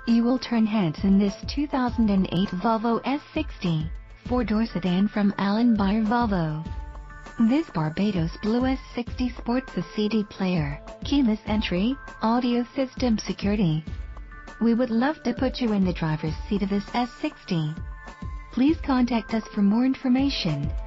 You will turn heads in this 2008 Volvo S60, four-door sedan from Allen Buyer Volvo. This Barbados Blue S60 sports a CD player, keyless entry, audio system security. We would love to put you in the driver's seat of this S60. Please contact us for more information.